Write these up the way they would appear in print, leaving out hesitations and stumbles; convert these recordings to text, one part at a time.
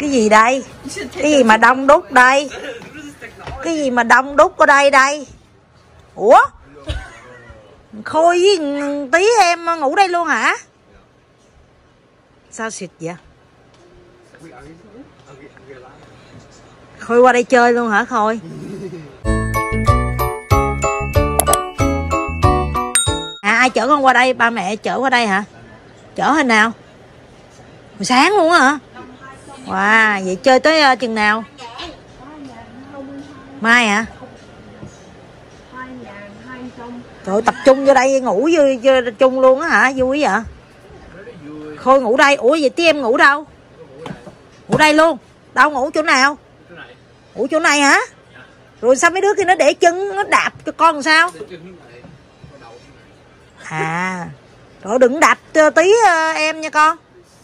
Cái gì đây? Cái gì mà đông đúc đây? Cái gì mà đông đúc ở đây đây? Ủa? Khôi với Tí em ngủ đây luôn hả? Sao xịt vậy? Khôi qua đây chơi luôn hả Khôi? À, ai chở con qua đây? Ba mẹ chở qua đây hả? Chở hồi nào? Hồi sáng luôn hả? Wow, vậy chơi tới chừng nào? Mai hả? Rồi tập trung vô đây ngủ vô chung luôn á hả? Vui vậy? Khôi ngủ đây. Ủa vậy Tí em ngủ đâu? Ngủ đây luôn? Đâu ngủ chỗ nào? Ngủ chỗ này hả? Rồi sao mấy đứa kia nó để chân nó đạp cho con làm sao? À, rồi đừng đạp Tí em nha con.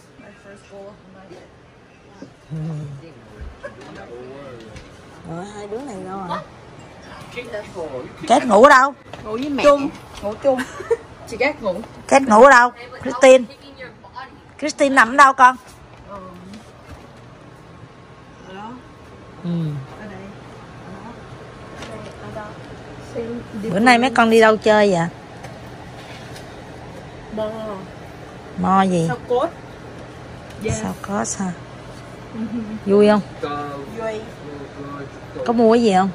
Rồi hai đứa này đâu rồi? Kết ngủ ở đâu? Ngủ với mẹ. Chung. Ngủ chung. Chị Kết ngủ. Kết ngủ ở đâu? Christine. Christine nằm ở đâu con? Ở đó. Ừ. Ở đây. Ở đó. Bữa nay mấy con đi đâu chơi vậy? Mo. Mo gì? Sao cốt? Yeah. Sao có sao? Vui không? Vui. Có mua cái gì không?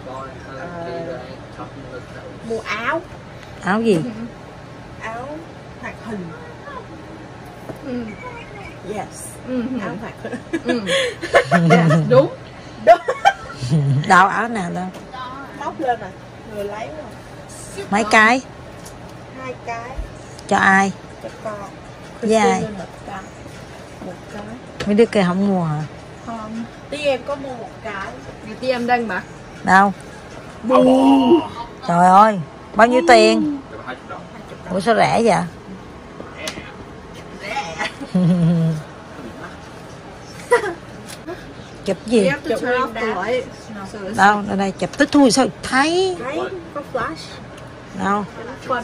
Mua áo. Áo gì? Áo hoạt hình. Yes. Áo hoạt hình. Yes, đúng. Đúng. Đâu áo nào đâu? Móc lên à. Người lấy rồi. Mấy cái? 2 cái. Cho ai? Cho con. Với ai? Một cái. Mấy đứa kia không mua hả? Không. Tí em có mua một cái. Vì tí em đang mặc. Đâu? Trời ơi, bao nhiêu tiền? Ủa sao rẻ vậy? Chụp gì? Chụp lại. Đâu, đây chụp tức thui sao thấy? Thấy có flash. Đâu? Phân.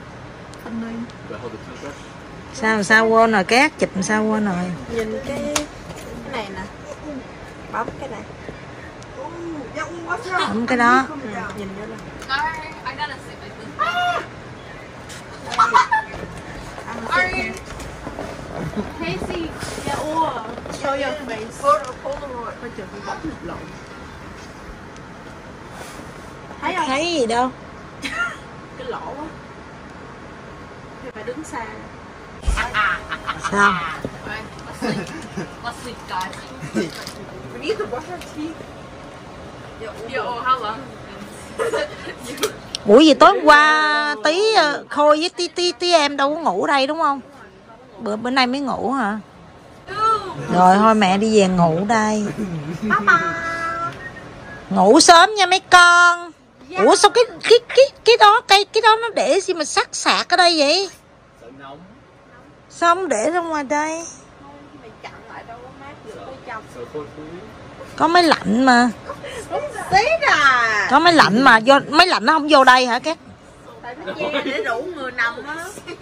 Sao quên rồi Cát, chụp sao quên rồi? Nhìn cái này nè. Bấm cái này. Bấm cái đó. Nhìn vô nè. Casey, show your face. Polaroid. Coi chừng bị bấm lộn. Thấy không? Thấy gì đâu? Cái lỗ á. Phải đứng xa. Sao? We need to brush our teeth. Yo, hello. Buổi gì tối hôm qua Tí Khôi với tí em đâu có ngủ đây đúng không? Bữa nay mới ngủ hả? Rồi thôi mẹ đi về ngủ đây. Ngủ sớm nha mấy con. Ủa sao cái đó nó để gì mà sắc sạc ở đây vậy? Sao không để ra ngoài đây? Có máy lạnh mà. Có máy lạnh mà, do máy lạnh nó không vô đây hả Cát? Tại nó che để đủ người nằm á.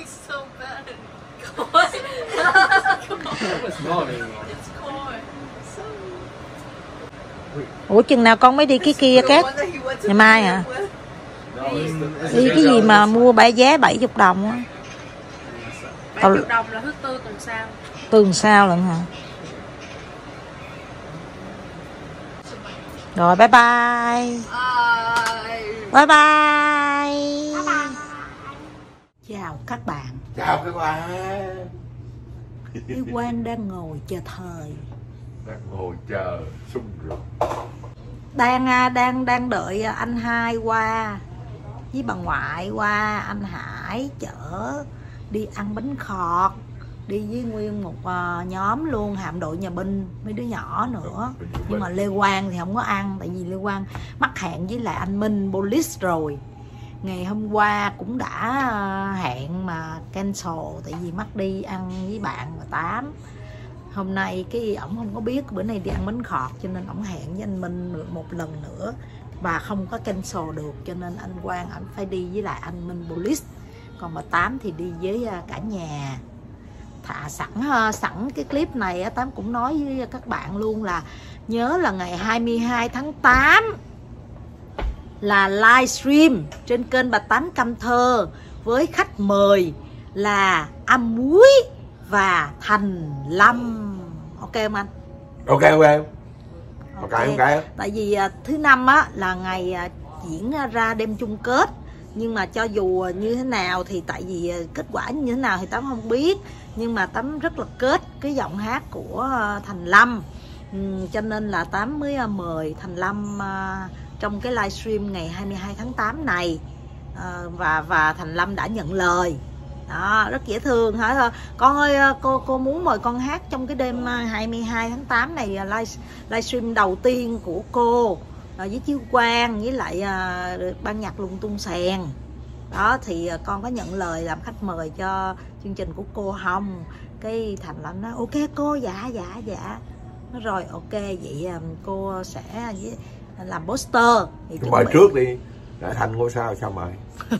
Ủa chừng nào con mới đi cái kia Cát? Ngày mai hả? Đi cái gì mà mua vé 70 đồng á? 70 đồng là thứ tư tuần sau. Tuần sau lận hả? Rồi bye bye. Bye bye. Chào các bạn. Chào các bạn. Cái Quang đang ngồi chờ thời. Đang ngồi chờ xung rượt. Đang đợi anh hai qua với bà ngoại qua, anh Hải chở đi ăn bánh khọt, đi với nguyên một nhóm luôn, hạm đội nhà binh, mấy đứa nhỏ nữa. Nhưng mà Lê Quang thì không có ăn, tại vì Lê Quang mắc hẹn với lại anh Minh Police rồi. Ngày hôm qua cũng đã hẹn mà cancel, tại vì mắc đi ăn với bạn và Tám. Hôm nay cái ổng không có biết bữa nay đi ăn bánh khọt, cho nên ổng hẹn với anh Minh một lần nữa và không có cancel được, cho nên anh Quang ảnh phải đi với lại anh Minh Police. Còn bà Tám thì đi với cả nhà. thả sẵn cái clip này á, Tám cũng nói với các bạn luôn là nhớ là ngày 22 tháng 8 là livestream trên kênh Bà Tám Căm Thơ với khách mời là Âm Muối và Thành Lâm. Ok không anh? Ok. Tại vì thứ năm á là ngày diễn ra đêm chung kết, nhưng mà cho dù như thế nào thì tại vì kết quả như thế nào thì Tám không biết, nhưng mà Tám rất là kết cái giọng hát của Thành Lâm, cho nên là Tám mới mời Thành Lâm trong cái livestream ngày 22 tháng 8 này, và Thành Lâm đã nhận lời. Đó, rất dễ thương hả? Con ơi, cô muốn mời con hát trong cái đêm 22 tháng 8 này, livestream đầu tiên của cô với Chiêu Quang với lại ban nhạc Lung Tung Sèn. Đó thì con có nhận lời làm khách mời cho chương trình của cô không? Cái Thành Lâm nói ok cô, dạ. Nói rồi ok, vậy cô sẽ làm poster thì mời trước đi, để thành ngôi sao sao mời.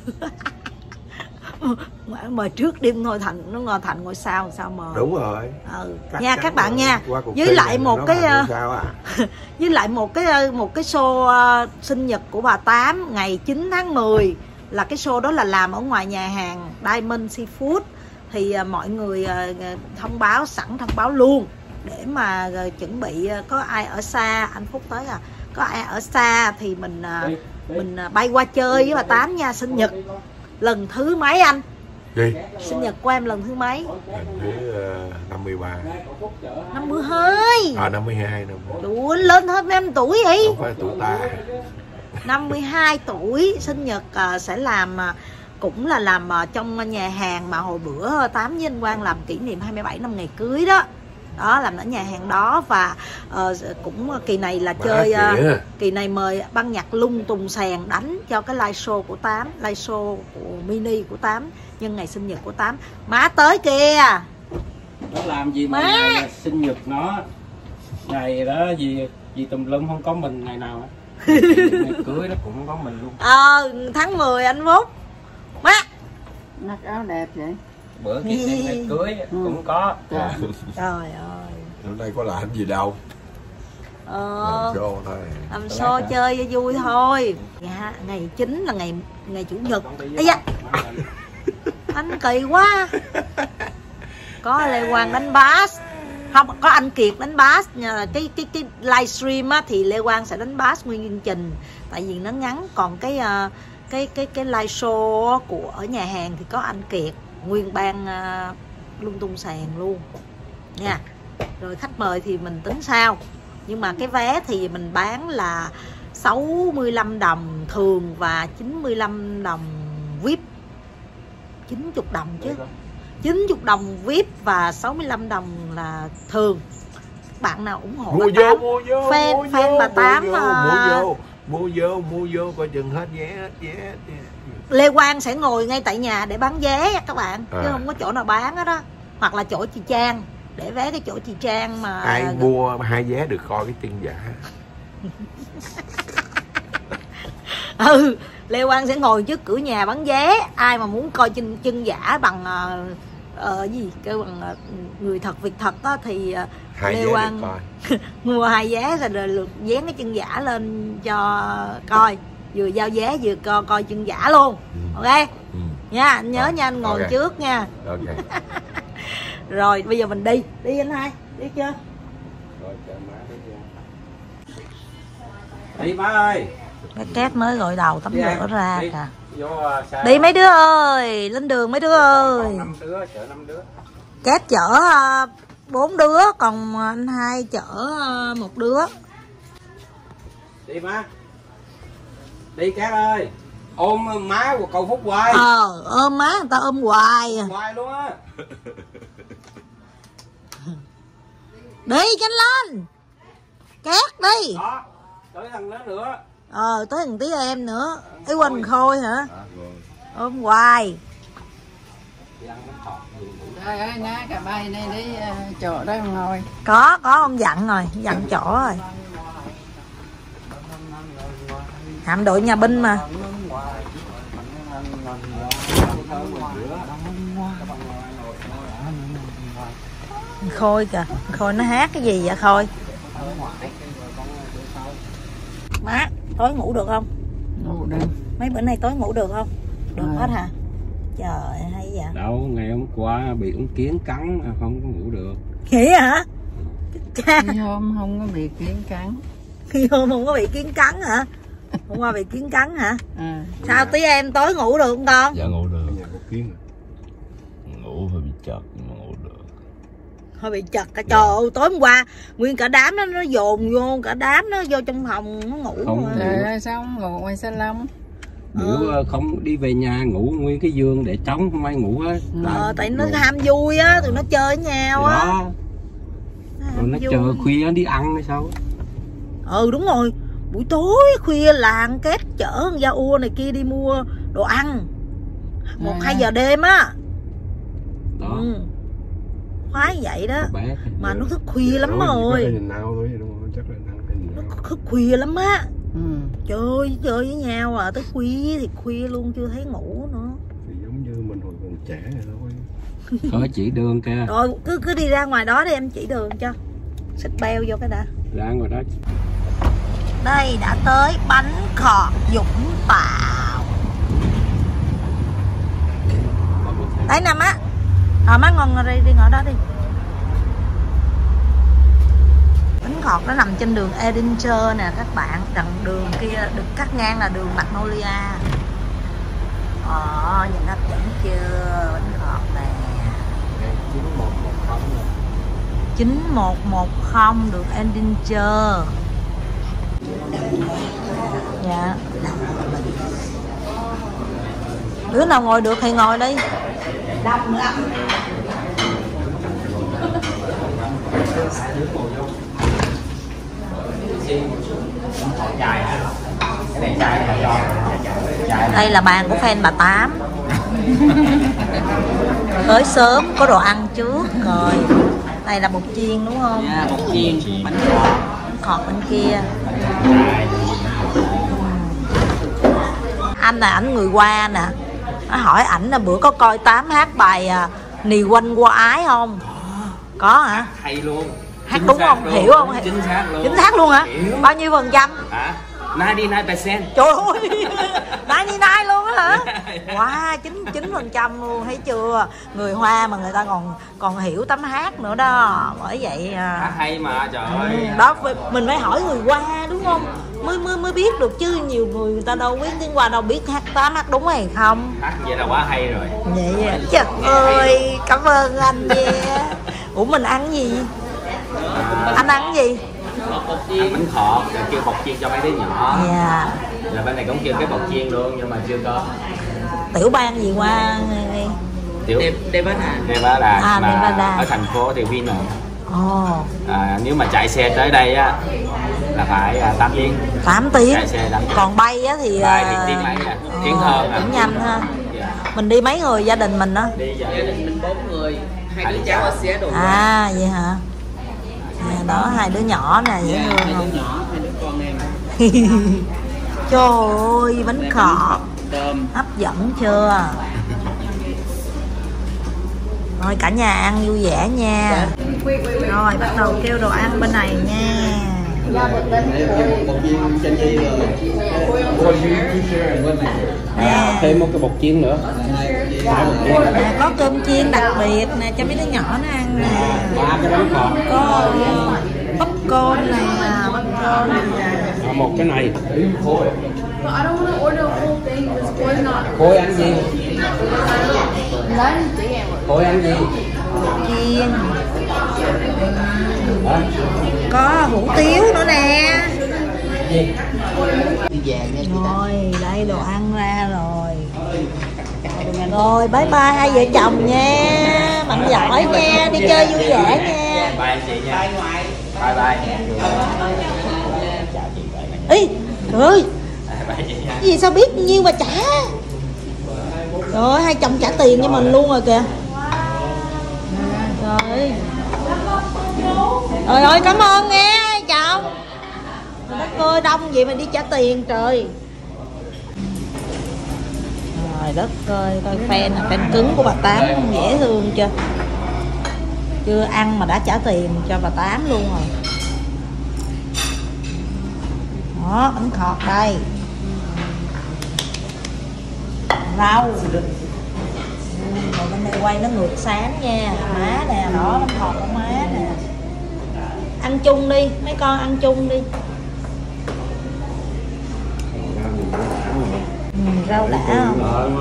Mời trước đêm ngồi thành ngôi sao sao mời. Đúng rồi. Nha các bạn nha. Với lại một cái với lại một cái show sinh nhật của bà Tám ngày 9 tháng 10 là cái show đó là làm ở ngoài nhà hàng Diamond Seafood, thì mọi người thông báo luôn để mà chuẩn bị. Có ai ở xa, anh Phúc tới à, có ai ở xa thì mình bay qua chơi với bà Tám nha. Sinh nhật lần thứ mấy anh? Gì? Sinh nhật của em lần thứ mấy? Lần thứ 53. 52. 52. Trời, lên hơn 5 tuổi vậy. Không phải tuổi ta. 52 tuổi sinh nhật sẽ làm cũng là làm trong nhà hàng mà hồi bữa Tám với anh Quang làm kỷ niệm 27 năm ngày cưới đó. Đó, làm ở nhà hàng đó. Và cũng kỳ này là chơi kỳ này mời ban nhạc Lung Tung Sèn đánh cho cái live show của Tám, live show của mini của Tám nhân ngày sinh nhật của Tám. Má tới kìa. Nó làm gì mà ngày sinh nhật nó ngày đó gì tùm lum, không có mình ngày nào á. Ngày cưới nó cũng không có mình luôn. Tháng 10 anh Phúc. Má mặc áo đẹp vậy. Bữa kia xem ngày cưới cũng có. Trời ơi, hôm nay có làm gì đâu. Làm show thôi. Làm show chơi cho vui thôi. Dạ, ngày 9 là ngày chủ nhật. Ây da, anh kỳ quá. Có Lê Quang đánh bass, không có anh Kiệt đánh bass. Cái livestream á thì Lê Quang sẽ đánh bass nguyên chương trình, tại vì nó ngắn. Còn cái live show của ở nhà hàng thì có anh Kiệt nguyên ban Lung Tung Sèn luôn nha. Rồi khách mời thì mình tính sau, nhưng mà cái vé thì mình bán là 65 đồng thường và 95 đồng VIP. 90 đồng chứ, 90 đồng VIP và 65 đồng là thường. Bạn nào ủng hộ mua vô fan bà Tám mua vô coi chừng hết vé. Lê Quang sẽ ngồi ngay tại nhà để bán vé nha các bạn, chứ không có chỗ nào bán hết đó. Hoặc là chỗ chị Trang, để vé cái chỗ chị Trang mà. Ai mua 2 vé được coi cái chân giả. Lê Quang sẽ ngồi trước cửa nhà bán vé. Ai mà muốn coi chân giả bằng gì kêu bằng người thật việc thật đó thì Lê Quang mua 2 vé rồi lượt dán cái chân giả lên cho coi, vừa giao vé vừa coi chân giả luôn. Ok nha, anh nhớ nha, anh ngồi trước nha. Rồi bây giờ mình đi anh hai, đi chưa? Đi má ơi. Cái két mới gội đầu tắm rửa ra kìa. Đi mấy đứa ơi, lên đường mấy đứa ơi. 5 đứa, chở 5 đứa. Két chở 4 đứa, còn anh hai chở 1 đứa. Đi má. Đi Cát ơi. Ôm má của cậu Phúc hoài. Ôm má người ta ôm hoài. Hoài luôn á. Đi nhanh lên. Két đi. Đó, tới thằng đó nữa. Tới thằng tí em nữa. Ý Quỳnh Khôi hả? Ôm hoài. Trời ơi, ná cả bay này đi chỗ đó ngồi. Có ông dặn rồi, dặn chỗ rồi. Hạm đội nhà binh mà. Khôi kìa, Khôi nó hát cái gì vậy Khôi? Má, tối ngủ được không? Ngủ đi. Mấy bữa nay tối ngủ được không? Được hết hả? Trời hay vậy. Đâu, ngày hôm qua bị con kiến cắn không có ngủ được. Nghĩ hả? Cha. Khi hôm không có bị kiến cắn. Khi hôm không có bị kiến cắn hả? Hôm qua bị kiến cắn hả? À. Sao tí em tối ngủ được không con? Dạ ngủ được. Ngủ hơi bị chật nhưng mà ngủ được. Hơi bị chật cả trời ơi, tối hôm qua nguyên cả đám nó dồn vô, cả đám nó vô trong phòng nó ngủ. Không. Trời ơi, sao không ngủ ngoài salon? Bữa không đi về nhà ngủ nguyên cái giường để trống không ai ngủ á. Tại nó ham vui á, tụi nó chơi với nhau á. Rồi nó chờ khuya đi ăn hay sao? Ừ đúng rồi, buổi tối khuya làng kết chở con da ua này kia đi mua đồ ăn 1-2 giờ đêm á. Đó. Ừ. Khoái vậy đó. Bé. Mà nó thức khuya lắm rồi. Nó thức khuya lắm á. Chơi với nhau à, tới khuya thì khuya luôn chưa thấy ngủ nữa. Thì giống như mình hồi còn trẻ rồi thôi. Thôi chỉ đường kìa. Rồi cứ đi ra ngoài đó đi em chỉ đường cho. Xịt beo vô cái đã. Ra ngoài đó. Đây đã tới bánh khọt Vũng Tàu. Đấy nè má. Má ngon ngồi đây đi, ngồi đó đi. Bánh khọt nó nằm trên đường Edinburgh nè các bạn. Đằng đường kia được cắt ngang là đường Magnolia. Nhìn hấp dẫn chưa? Bánh khọt nè 9110 đường Edinburgh. Dạ. Đứa nào ngồi được thì ngồi đi. Đông lắm. Đây là bàn của fan bà Tám. Tới sớm có đồ ăn trước rồi. Đây là bột chiên đúng không? Dạ, bột chiên, bánh khọt bên kia. Anh là ảnh người qua nè. Nó hỏi ảnh là bữa có coi Tám hát bài Nì Quanh Qua Ái không? Có hả? Hay luôn. Hát đúng không? Luôn. Hiểu không? Chính xác luôn. Chính xác luôn hả? Hiểu. Bao nhiêu %? Hả? 99%. Trời ơi, 99 luôn á hả? Wow, 99% luôn, thấy chưa? Người Hoa mà người ta còn hiểu Tám hát nữa đó. Bởi vậy Hát hay mà trời ơi. đó mình phải hỏi người Hoa đúng không? Mới biết được chứ nhiều người ta đâu biết tiếng Hoa đâu biết hát Tám hát đúng hay không. Hát vậy là quá hay rồi. Vậy à. Trời ơi, cảm ơn anh nha. Ủa mình ăn gì? Anh ăn gì? Ăn bánh khọt, rồi kêu bột chiên cho mấy đứa nhỏ. Dạ. Là bên này cũng kêu cái bột chiên luôn nhưng mà chưa có. Tiểu bang gì qua đi? Tiểu Nevada. Nevada. Ở thành phố thì Vino. Nếu mà chạy xe tới đây á là phải 8 tiếng. 8 tiếng. Chạy xe 8 tiếng. Còn bay á thì bay thì tiếng mấy à? Tiếng hơn à. Tiếng nhanh ha. Mình đi mấy người gia đình mình á? Đi gia đình mình 4 người. 2 đứa cháu ở xe đồ. À vậy hả? Đó 2 đứa nhỏ nè, dễ thương không? 2 đứa nhỏ, 2 đứa con em. Trời ơi, bánh khọt Cơm. hấp dẫn chưa? Rồi cả nhà ăn vui vẻ nha. Rồi bắt đầu kêu đồ ăn bên này nha. Thêm một cái bột chiên nữa. Có cơm chiên đặc biệt nè cho mấy đứa nhỏ nó ăn nè. 3 cái bánh khọt. Có popcorn nè, popcorn. Một cái này. But I don't want to order a whole thing because Boy's not. Khôi ăn gì? Khôi ăn gì? Chiên. Có hủ tiếu nữa nè. Rồi đây đồ ăn ra rồi. Rồi bye bye 2 vợ chồng nha. Mạnh giỏi nha, đi chơi vui vẻ nha. Bye anh chị nha. Bye bye. Ý trời ơi, cái gì sao biết nhiêu mà trả. Trời ơi, hai chồng trả tiền cho mình luôn rồi kìa. Trời ơi, cảm ơn nghe hai chồng. Đất ơi, đông vậy mà đi trả tiền trời. Trời đất ơi, coi fan là fan cứng của bà Tám dễ thương chưa. Chưa ăn mà đã trả tiền cho bà Tám luôn rồi. Đó, bánh khọt đây. Rau. Rồi bên đây quay nó ngược sáng nha. Má nè, đó bánh khọt của má nè. Ăn chung đi, mấy con ăn chung đi. Rau đã không?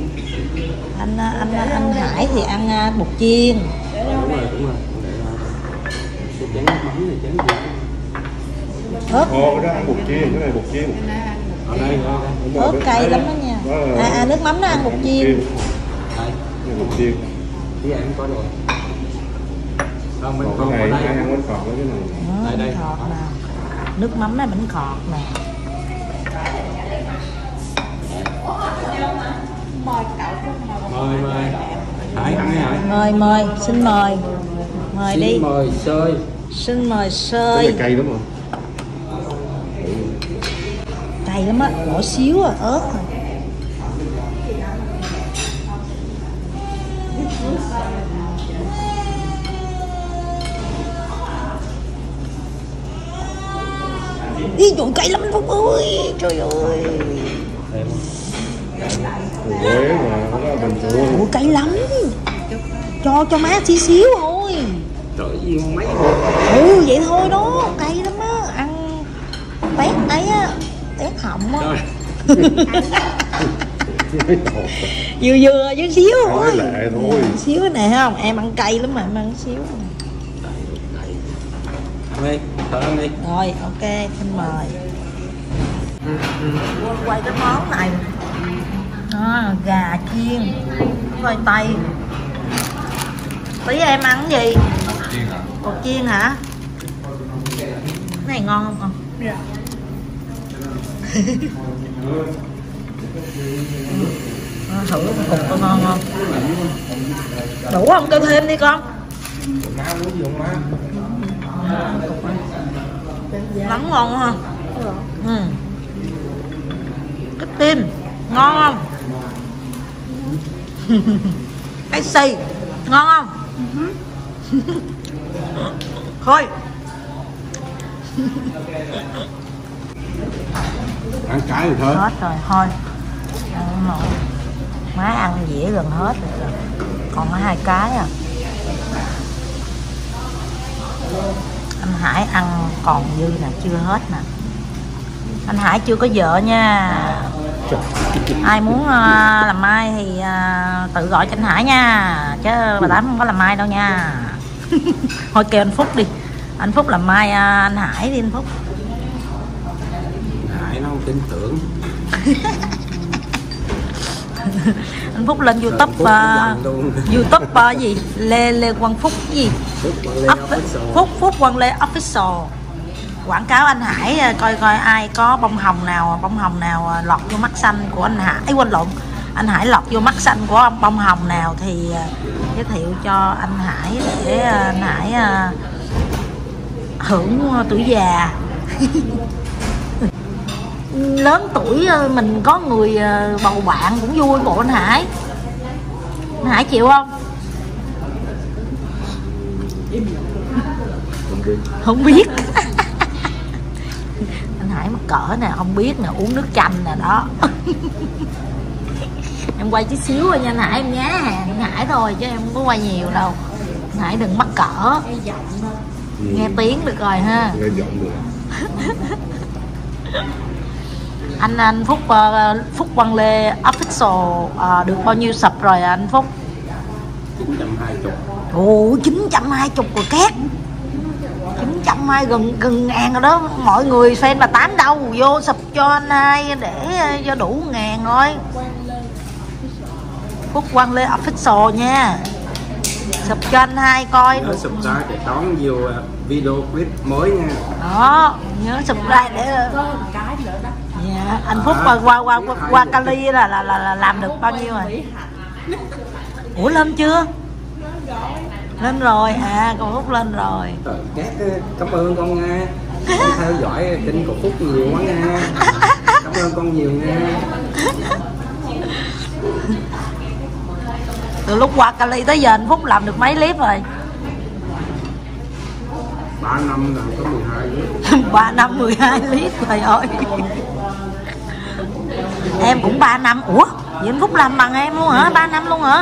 Anh Hải thì ăn bột chiên. Đúng rồi. Cái chén nước mắm này chén gì? Ớt. Cái đó ăn bột chiên, cái này bột chiên. Ở đây Ớt cay lắm đó nha. Nước mắm nó ăn bột chiên. đây. Bột chiên. Cái em có rồi. Không, mình Còn còn cái ở này đây. ăn bánh khọt với cái này. Đây. Bánh khọt nè. Nước mắm này bánh khọt nè. Mời. Hải ăn đi Hải. Mời, xin mời. Mời đi. Xin mời sơi. Xin mời Cái sơi. này cay lắm không? Cay lắm á, bỏ xíu à, ớt thôi. Ý dụ cay lắm Phúc ơi, trời ơi. Quế mà nó bình thường. Ủa cay lắm. Cho má xí xíu thôi. Trời ơi, mấy Ừ vậy thôi đó, cay lắm á, ăn tét ấy á, tét họng á. Vừa với xíu thôi. Nói lẹ thôi. Xíu này không, em ăn cay lắm mà em ăn xíu. Đi, thơm đi. Rồi ok, xin mời. Quay cái món này. Đó, gà chiên, khoai tây. Tí em ăn cái gì? Bột chiên hả? Cái này ngon không con? Dạ. Thử một cục có ngon không? Đủ không? Kêu thêm đi con. Nóng ngon ha. Ừ. Cái tim ngon không? Cái xì ngon không? Thôi. Ăn cái thì thôi. Hết rồi, thôi. Ăn không nổi. Má ăn dĩa gần hết rồi. Còn có 2 cái à. Anh Hải ăn còn dư nè, chưa hết nè. Anh Hải chưa có vợ nha. Ai muốn làm mai thì tự gọi cho anh Hải nha. Chứ bà Tám không có làm mai đâu nha. Thôi kêu anh Phúc đi. Anh Phúc làm mai anh Hải đi anh Phúc. Hải nó không tin tưởng. Anh Phúc lên YouTube YouTube gì Lê Quang Phúc gì Phúc Quang Lê Official, quảng cáo anh Hải coi ai có bông hồng nào lọt vô mắt xanh của anh Hải, quên lộn, anh Hải lọt vô mắt xanh của bông hồng nào thì giới thiệu cho anh Hải để anh Hải hưởng tuổi già. Lớn tuổi mình có người bầu bạn cũng vui bộ anh Hải. Anh Hải chịu không? Không biết. Anh Hải mắc cỡ nè, không biết nè, uống nước chanh nè đó. Em quay chút xíu thôi nha anh Hải, em nhá hàng anh Hải thôi chứ em không có quay nhiều đâu. Anh Hải đừng mắc cỡ. Nghe tiếng được rồi ha. Nghe giọng được. Anh Phúc Quang Lê Official được bao nhiêu sub rồi anh Phúc? 920. Ồ 920 rồi két. 920 gần ngàn rồi đó. Mọi người fan bà Tám đâu, vô sub cho anh Hai để cho đủ ngàn rồi. Phúc Quang Lê Official nha. Sub cho anh Hai coi. Nhớ subscribe để đón nhiều video clip mới nha. Đó, nhớ subscribe để có một cái nữa đó. Dạ, anh Phúc qua Cali là làm được bao nhiêu rồi? Ủa lên chưa? Lên rồi à, con Phúc lên rồi. Các cảm ơn con nha. Con theo dõi kênh của Phúc nhiều quá nha. Cảm ơn con nhiều nha. Từ lúc qua Cali tới giờ anh Phúc làm được mấy clip rồi? 3 năm là có 12 lít. 3 năm 12 lít, trời ơi. Em cũng 3 năm. Ủa, vậy anh Phúc làm bằng em luôn hả? 3 năm luôn hả?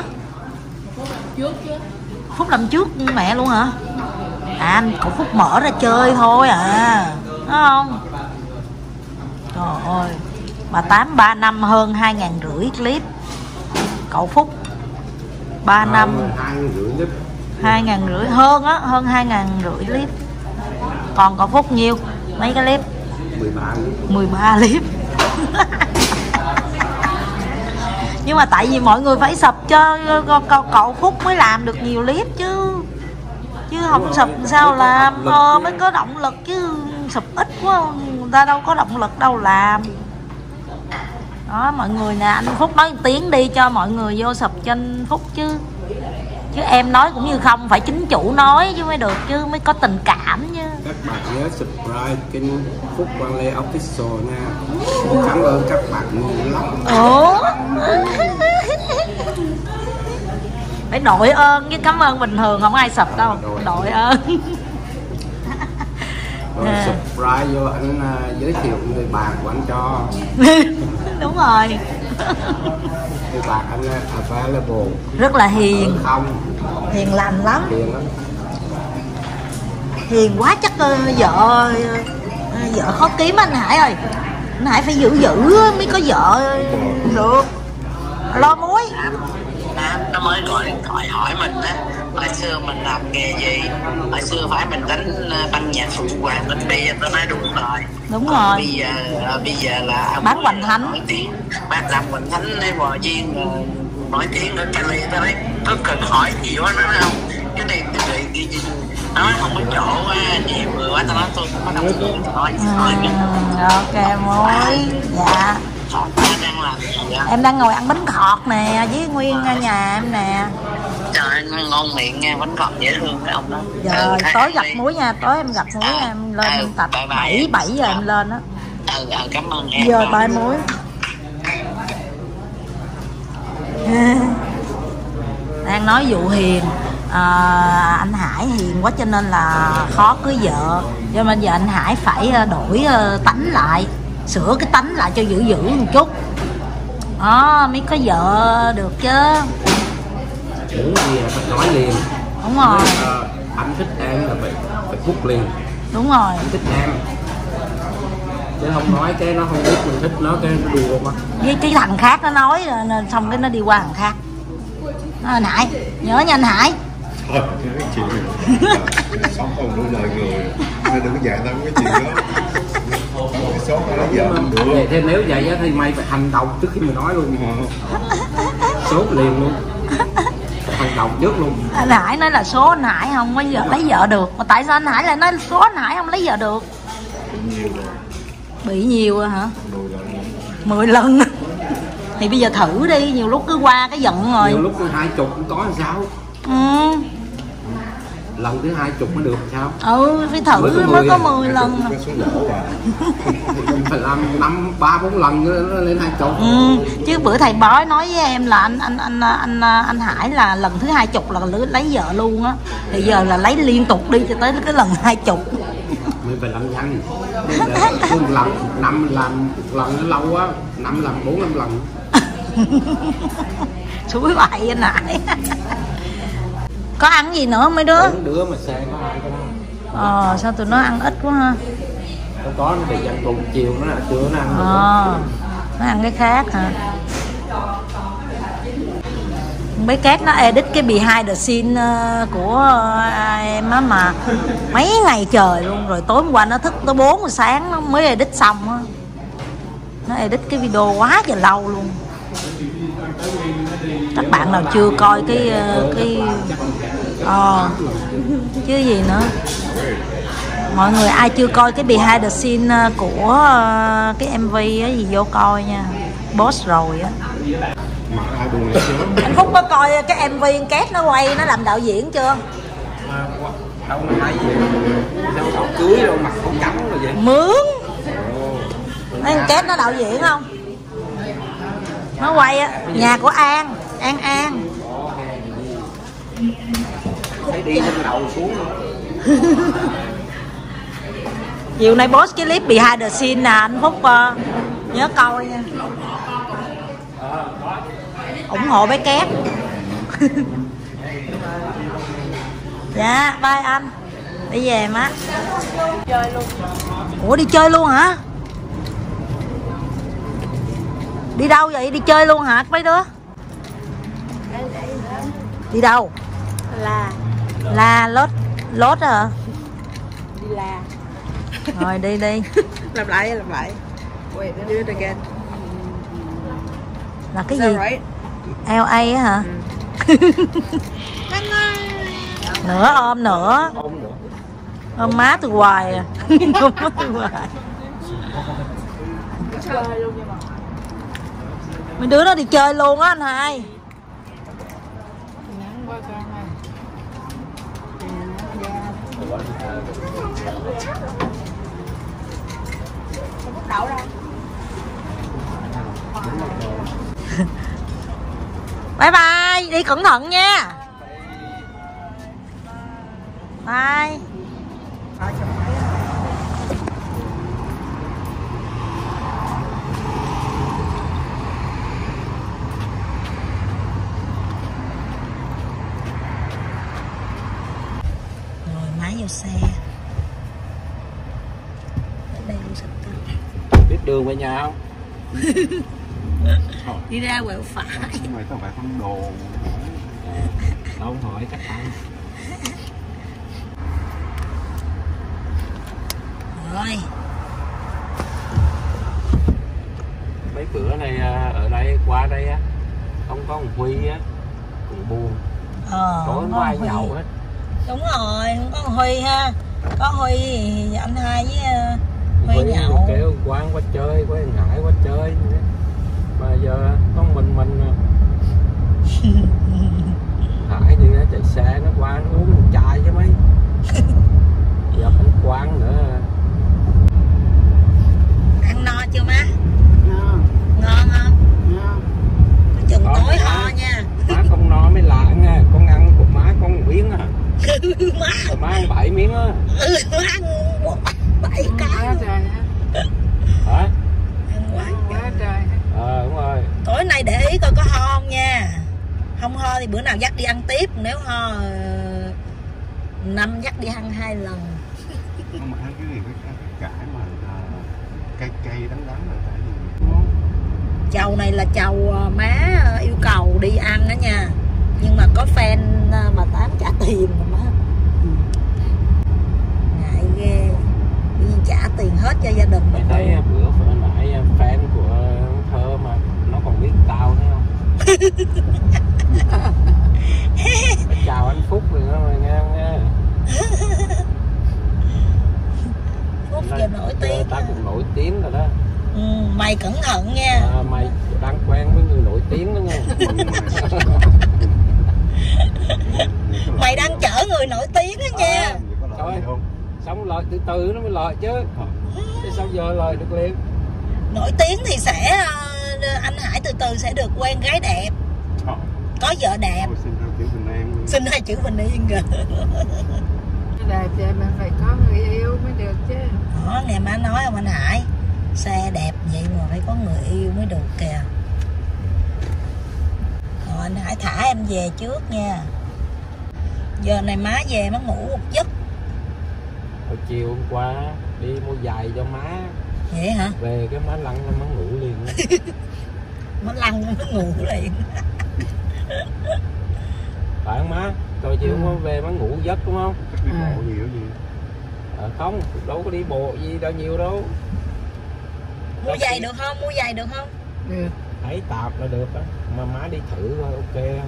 Phúc làm trước mẹ luôn hả? À, anh cậu Phúc mở ra chơi thôi à, đúng không? Trời ơi, mà 3 năm hơn 2.500 clip. Cậu Phúc 3 năm 2.500 lít. 2.500 hơn á, hơn 2.500 clip. Còn cậu Phúc nhiêu? Mấy cái clip? 13 clip. Nhưng mà tại vì mọi người phải sub cho cậu Phúc mới làm được nhiều clip chứ. Chứ không sub sao làm, mới có động lực chứ sub ít quá người ta đâu có động lực đâu làm. Đó mọi người nè, anh Phúc nói tiếng đi cho mọi người vô sub cho anh Phúc chứ. Chứ em nói cũng như không, phải chính chủ nói chứ mới được, chứ mới có tình cảm chứ. Các bạn nhớ subscribe kênh Phúc Quang Lê Official nha. Cảm ơn các bạn nhiều lắm. Ủa? Phải đội ơn chứ cảm ơn bình thường không ai sub đâu. Đội ơn. Rồi subscribe vô anh giới thiệu người bạn của anh cho. Đúng rồi. Người bạn anh available. Rất là hiền. Không. Hiền lành lắm. Hiền lắm. Hiền quá chắc vợ khó kiếm anh Hải ơi. Anh Hải phải giữ mới có vợ được. Lo muối. Nó mới gọi điện thoại hỏi mình á, hồi xưa mình làm nghề gì, hồi xưa phải mình đánh băng nhạc phụ hoàng bên bia, tôi nói đúng rồi. Đúng rồi. Bây giờ là bán hoành thánh, bán làm hoành thánh hay bò viên nổi tiếng ở Cali. Tôi nói cứ cần hỏi nhiều quá, nó nói không cái này nói không có chỗ nhiều người quá, tao nói tôi không có đồng tiền thôi. Ok muối. Dạ. Đang làm gì vậy? Em đang ngồi ăn bánh khọt nè với Nguyên nhà em nè. Trời ơi, ngon miệng nha, bánh khọt dễ thương cái ông đó. Giờ tối gặp muối nha, tối em gặp muối em lên tập 7 giờ em lên đó. Cảm ơn em. Giờ bye muối. Đang nói vụ hiền. Anh Hải hiền quá cho nên là khó cưới vợ, cho nên giờ anh Hải phải đổi tánh lại, sửa cái tánh lại cho dữ một chút đó mới có vợ được chứ. Muốn gì phải nói liền. Đúng rồi. Anh thích em là phải phút liền. Đúng rồi. Anh thích em chứ không nói cái nó không biết mình thích nó, cái nó đùa mà. Với cái thằng khác nó nói nên xong cái nó đi qua thằng khác. Anh Hải nhớ nha anh Hải. Thôi cái chuyện này sống không đủ lời người nên đừng có dạy tao cái chuyện đó. Số nó giờ không được. Thế nếu vậy thì mày phải hành động trước khi mày nói luôn. Sốt liền luôn. Hành động trước luôn. Anh Hải nói là số anh Hải không có lấy vợ được. Mà tại sao anh Hải lại nói số anh Hải không lấy vợ được? Bị nhiều rồi hả? 10 lần. Thì bây giờ thử đi, nhiều lúc cứ qua cái giận rồi. Nhiều lúc 20 cũng có làm sao? Lần thứ 20 mới được sao? Phải thử mới có 10 lần. Phải làm 3-4 lần nó lên 20. Chứ bữa thầy bói nói với em là anh Hải là lần thứ 20 là lấy vợ luôn á. Thì giờ là lấy liên tục đi cho tới cái lần 20. Mình phải làm nhanh. Một lần 5 lần, một lần nó lâu quá, 5 lần 4-5 lần. Suối bậy anh Hải. Có ăn gì nữa không mấy đứa? Đứa mà xe có ai có. Sao tụi nó ăn ít quá ha? Không có, nó bị ăn cùng chiều nó là chưa nó ăn. Nó ăn cái khác hả? Mấy Cát nó edit cái behind the scene của em á mà mấy ngày trời luôn, rồi tối hôm qua nó thức tới 4 giờ sáng nó mới edit xong á. Nó edit cái video quá trời lâu luôn. Các bạn nào chưa coi cái chứ gì nữa. Mọi người ai chưa coi cái behind the scene của cái MV á gì vô coi nha. Boss rồi á. Anh Phúc có coi cái MV Cát nó quay nó làm đạo diễn chưa? Đâu mà hay gì. Đâu cưới đâu mặt không trắng rồi vậy. Mướn. Anh Cát nó đạo diễn không? Nó quay á, nhà của An. Thấy đi lên đầu xuống luôn. Chiều nay post cái clip behind the scene nè anh Phúc, nhớ coi nha. Ủng hộ bé Kép. Dạ bye anh, đi về má. Chơi luôn. Ủa đi chơi luôn hả? Đi đâu vậy? Đi chơi luôn hả mấy đứa? Đi đâu? Là lốt hả? Đi là. Rồi đi đi. Làm lại. Wait, do it again. Là cái Is gì? that right? LA á hả? Nữa ôm nữa. Ôm má từ hoài à. Ôm má từ hoài. Chơi luôn nha bà. Mấy đứa nó đi chơi luôn á anh Hai. Nắng quá con ơi. Đậu ra. Bye bye, đi cẩn thận nha. Bye. Rồi máy vô xe. Ở đây cũng sạch tao. Biết đường về nhà không? Đi ra quẹo phải. Mày tao phải không đồ. Đâu hỏi cách ăn. Rồi. Mấy bữa này ở đây qua đây á, không có thằng Huy á, cũng buồn. Tối không có ai nhậu hết. Đúng rồi, không có Huy ha. Có Huy thì anh Hai với Huy nhậu. Kêu Quang qua chơi, với thằng Hải qua chơi. Mà giờ có mình Hải thì chạy xe nó qua nó uống một chai chứ mấy. Giờ anh Quang nữa. Ăn no chưa má? Ngon. Ngon không? Ngon. Có chừng Ngon tối má. ho nha. Má không no mới lạ nha, con ăn của má con một miếng à. Má. Rồi má ăn 7 miếng á. Má ăn 7 Quá cái. trời hả? Hả? Ăn quá. Quá trời hả? Đúng rồi. Tối nay để ý coi có ho không nha. Không ho thì bữa nào dắt đi ăn tiếp. Nếu ho năm dắt đi ăn 2 lần. Không mà ăn cái gì cái cải mà cay đắng rồi tại vì Chầu này là chầu má yêu cầu đi ăn đó nha. Nhưng mà có fan bà Tám trả tiền mà má. Ngại ghê. Tự nhiên trả tiền hết cho gia đình Mày mình. thấy bữa hồi nãy fan của Thơ mà nó còn biết tao thấy không? Chào anh Phúc rồi đó mày nghe không nha. Phúc giờ nổi tiếng. Ta cũng nổi tiếng rồi đó. Mày cẩn thận nha. Mày đang quen với người nổi tiếng đó nha. Mày đang chở người nổi tiếng đó nha. Trời, xong lợi từ từ nó mới lợi chứ. Thế sao giờ lợi được liền? Nổi tiếng thì sẽ anh Hải từ từ sẽ được quen gái đẹp, có vợ đẹp. Xin hai chữ bình yên kìa. Đẹp vậy mà phải có người yêu mới được chứ. Đó, ngày má nói không anh Hải, xe đẹp vậy mà phải có người yêu mới được kìa. Rồi anh Hải thả em về trước nha. Giờ này má về má ngủ một giấc. Hồi chiều hôm qua đi mua giày cho má. Vậy hả? Về cái má lăn má ngủ liền. Má lăn má ngủ liền. Phải không má? Rồi chiều hôm về má ngủ giấc đúng không? Đi bộ nhiều gì? Không, đâu có đi bộ gì đâu nhiều đâu. Mua giày được không? Mua giày được không? Được. Thấy tạp là được á. Mà má đi thử coi ok không?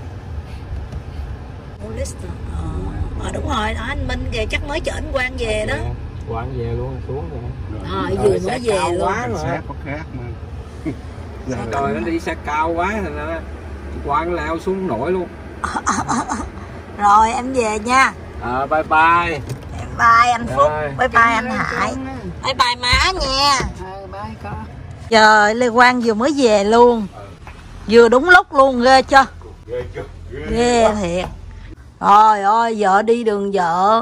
Đúng rồi, đó anh Minh kìa, chắc mới chở anh Quang về đó. Quang về luôn, xuống rồi. Vừa mới về luôn. Quá mà. Xe có khác mà. Trời nó đi xe cao quá thành ra Quang leo xuống nổi luôn. Rồi em về nha. Bye bye. Bye anh Phúc. Rồi. Bye bye anh Hải. Bye bye má nha. Bye con. Trời, Lê Quang vừa mới về luôn. Vừa đúng lúc luôn, ghê chưa? Ghê thiệt. Trời ơi, vợ đi đường vợ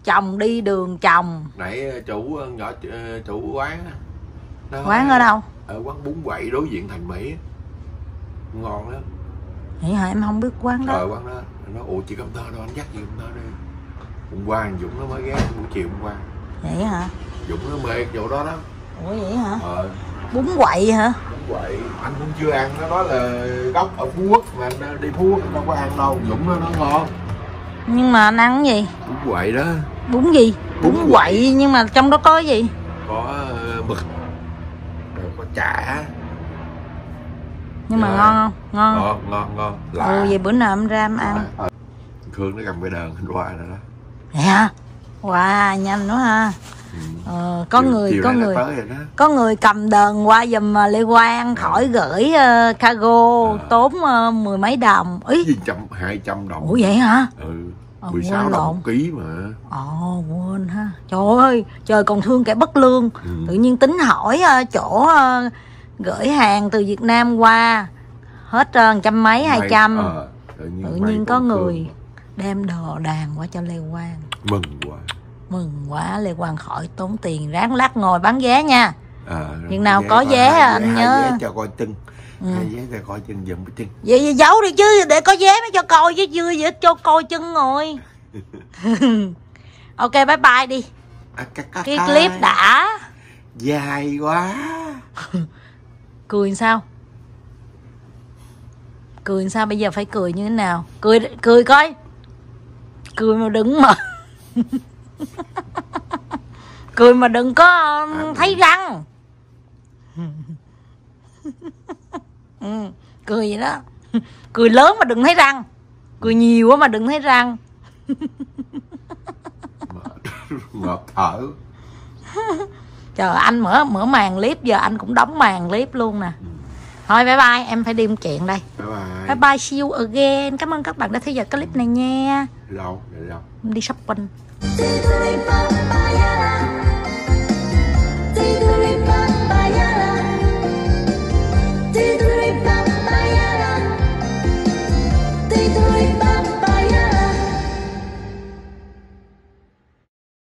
chồng đi đường chồng. Nãy chủ nhỏ chủ quán đó, Quán ở đâu? ở quán bún quậy đối diện Thành Mỹ, ngon lắm. Vậy hả? Em không biết quán đó. Quán đó nó ủa chị Công Tơ đâu, anh dắt chị Công Tơ đi. Hôm qua anh Dũng nó mới ghé buổi chiều hôm qua. Vậy hả? Dũng nó mê chỗ đó đó. Ủa vậy hả? Bún Bún quậy hả? Bún quậy anh cũng chưa ăn, nó nói là gốc ở Phú Quốc mà anh đi Phú Quốc anh đâu có ăn đâu. Dũng nó ngon. Nhưng mà anh ăn cái gì? Bún quậy đó. Bún gì? Bún quậy nhưng mà trong đó có cái gì? Có mực, rồi có chả. Nhưng mà ngon không? Ngon. Vậy bữa nào em ra em ăn. Khương nó cầm cái đờn anh qua rồi đó. Vậy hả? Wow, nhanh quá ha. Có người cầm đờn qua giùm Lê Quang khỏi gửi cargo tốn mười mấy đồng. Ý 200 đồng. Ủa vậy hả? 16 đồng 1 ký mà. Quên ha. Trời ơi, trời còn thương kẻ bất lương. Tự nhiên tính hỏi chỗ gửi hàng từ Việt Nam qua hết trăm mấy 200. Tự nhiên có người đem đồ đàng qua cho Lê Quang. Mừng quá, Lê Quang khỏi tốn tiền. Ráng lát ngồi bán vé nha. Chừng nào có vé anh nhớ. Hai vé cho coi chân. Hai vé cho coi chân giùm cái chân. Vậy giấu đi chứ, để có vé mới cho coi chứ chưa vậy cho coi chân ngồi. Ok, bye bye đi. Cái clip đã dài quá. Cười sao? Cười sao? Bây giờ phải cười như thế nào? Cười coi. Cười mà đừng mà cười mà đừng có thấy răng. Cười vậy đó. Cười lớn mà đừng thấy răng. Cười nhiều quá mà đừng thấy răng. Ngọt thở. Trời, anh mở màn clip, giờ anh cũng đóng màn clip luôn nè. Thôi bye bye, em phải đi một chuyện đây. Bye bye, see you again. Cảm ơn các bạn đã theo dõi clip này nha. Đâu? Đi shopping.